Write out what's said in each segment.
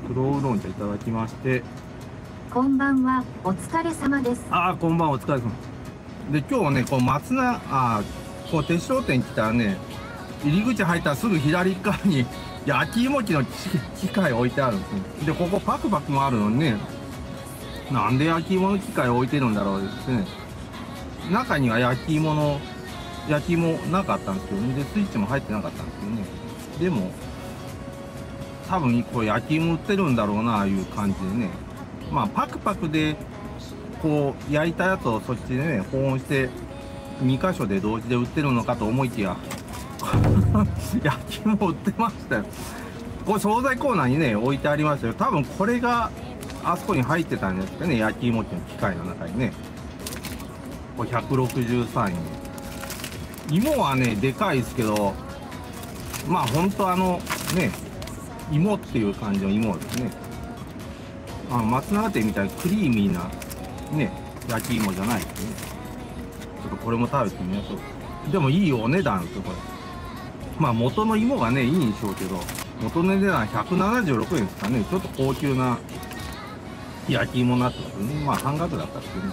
黒ウーロン茶いただきまして。 こんばんは、お疲れ様です。 ああ、こんばんは、お疲れ様。で、今日ね、こう松菜、こう鉄商店来たらね、入り口入ったらすぐ左側に焼き芋機の機械置いてあるんですね。で、ここパクパクもあるのにね、なんで焼き芋の機械置いてるんだろうですね。中には焼き芋なかったんですけどね。で、スイッチも入ってなかったんですけどね。でも、多分これ焼き芋売ってるんだろうな、いう感じでね。まあ、パクパクで、こう、焼いたやつをそっちでね、保温して、2箇所で同時で売ってるのかと思いきや、焼き芋売ってましたよ。これ、惣菜コーナーにね、置いてありましたよ。多分これが、あそこに入ってたんですかね、焼き芋機の機械の中にね。これ163円。芋はね、でかいですけど、まあ、ほんとね、芋っていう感じの芋ですね。松永店みたいにクリーミーな、ね、焼き芋じゃないですね。ちょっとこれも食べてみましょう。でもいいお値段ですよ、これ。まあ元の芋がね、いいんでしょうけど、元の値段176円ですかね。ちょっと高級な焼き芋になってますね。まあ半額だったんですけどね。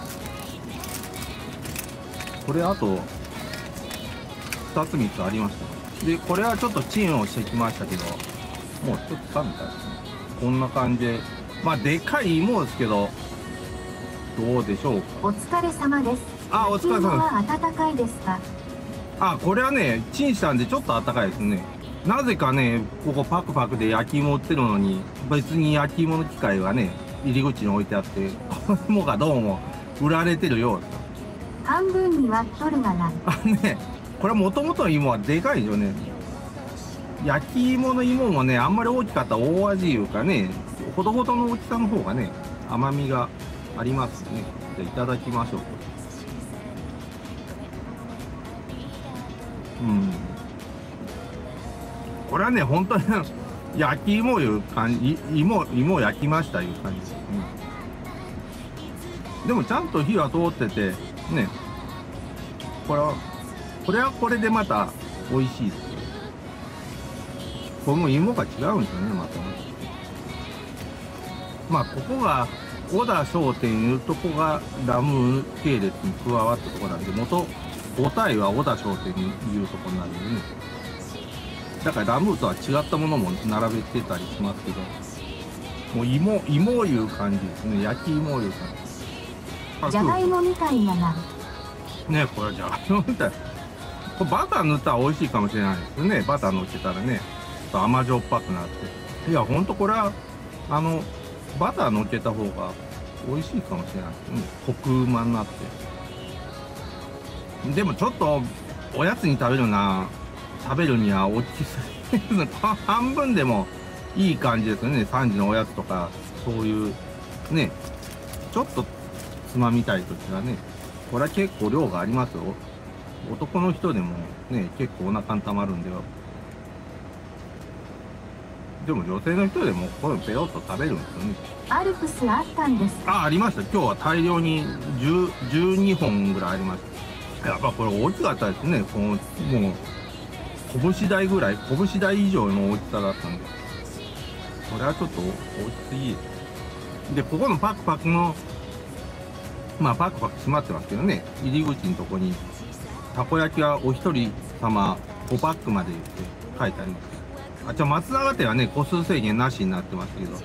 これあと、2つ3つありました。で、これはちょっとチンをしてきましたけど、もうちょっと冷めたですね。こんな感じで。まあでかい芋ですけど、どうでしょうか。 お疲れ様です。 あ、お疲れ様です。 は暖かいですか。 これはね、チンしたんでちょっと暖かいですね。なぜかね、ここパクパクで焼き芋売ってるのに、別に焼き芋の機械がね、入り口に置いてあって、この芋がどうも売られてるようです。 半分に割っとるがな。 ね、これもともとの芋はでかいよね。焼き芋の芋もね、あんまり大きかったら大味いうかね、ほどほどの大きさの方がね、甘みがありますね。じゃあいただきましょう。これはね、本当に焼き芋いう感じ、芋焼きましたいう感じですね。でもちゃんと火は通ってて、ね、これはこれでまた美味しいですよ。これも芋が違うんですよね、またね。まあ、ここが、小田商店いうとこがラム系列に加わったところなんで、母体は小田商店いうところなんでね。だからラムとは違ったものも並べてたりしますけど、もう芋いう感じですね。焼き芋いう感じ。 じゃがいもみたいやな。 ね、これじゃがいもみたい。これバター塗ったら美味しいかもしれないですね。バター乗っけたらね、ちょっと甘じょっぱくなって。いや、ほんとこれは、バター乗っけた方が美味しいかもしれないですね。コクうまになって。でもちょっと、おやつに食べるには大きすぎる。半分でもいい感じですよね。3時のおやつとか、そういう、ね、ちょっとつまみたいときはね、これは結構量がありますよ。男の人でもね、結構お腹にたまるんでは。でも女性の人でもこれをペロッと食べるんですよね。 アルプスあったんですか。 ありました。今日は大量に12本ぐらいありました。やっぱこれ大きかったですね。もう、拳大ぐらい、拳大以上の大きさだったんで。これはちょっと大きすぎで、ここのパクパクの、まあパクパク閉まってますけどね、入り口のとこに、たこ焼きはお一人様5パックまでって書いてあります。松永店はね、個数制限なしになってますけど、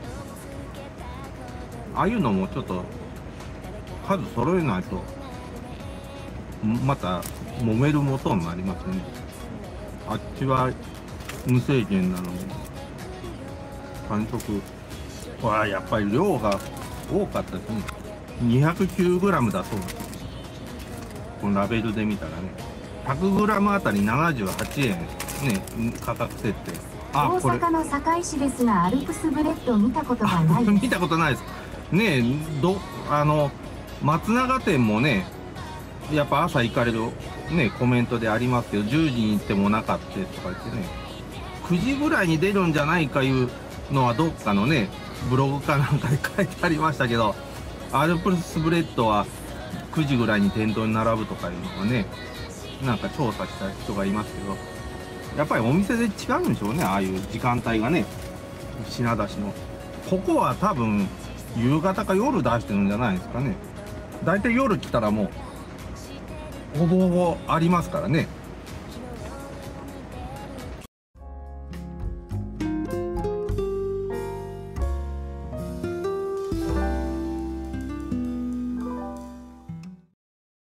ああいうのもちょっと、数揃えないと、また揉める元になりますね。あっちは無制限なのに、完食。わあ、やっぱり量が多かったですね。209g だそうです。このラベルで見たらね。100g あたり78円ね、価格設定。 大阪の堺市ですが、アルプスブレッド見たことがないです。 見たことないです。ねえ、松永店もね、やっぱ朝行かれるね、コメントでありますけど、10時に行ってもなかったとか言ってね、9時ぐらいに出るんじゃないかいうのはどっかのね、ブログかなんかで書いてありましたけど、アルプスブレッドは9時ぐらいに店頭に並ぶとかいうのをね、なんか調査した人がいますけど、やっぱりお店で違うんでしょうね、ああいう時間帯がね、品出しの。 ここは多分夕方か夜出してるんじゃないですかね。だいたい夜来たらもうほぼほぼありますからね。